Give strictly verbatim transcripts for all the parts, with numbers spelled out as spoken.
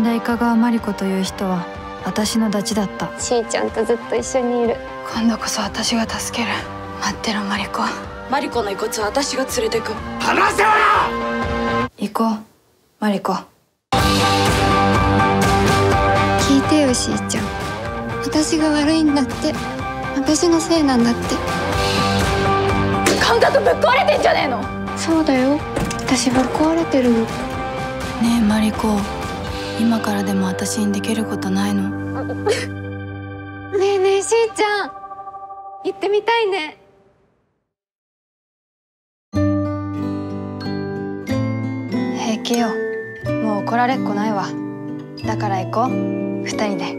だい香川真理子という人は私のダチだった。 しーちゃんとずっと一緒にいる。 今度こそ私が助ける。待ってろ真理子。 真理子の遺骨は私が連れてく。 話せよ！ 行こう真理子。 聞いてよしーちゃん、私が悪いんだって。私のせいなんだって。 感覚ぶっ壊れてんじゃねえの。 そうだよ、私ぶっ壊れてるの。 ねえ真理子、今からでも私にできることないの？ ねえねえしーちゃん、行ってみたいね。 平気よ、もう怒られっこないわ。だから行こう、二人で。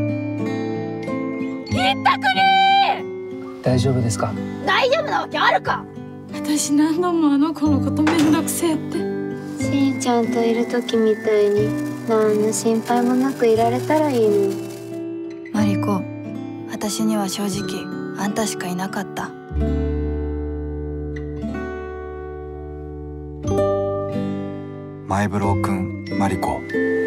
ひったくりー。 大丈夫ですか？ 大丈夫なわけあるか。 私何度もあの子のことめんどくせえって。 しーちゃんといる時みたいに何の心配もなくいられたらいいの。 マリコ、私には正直あんたしかいなかった。 マイブロー君マリコ。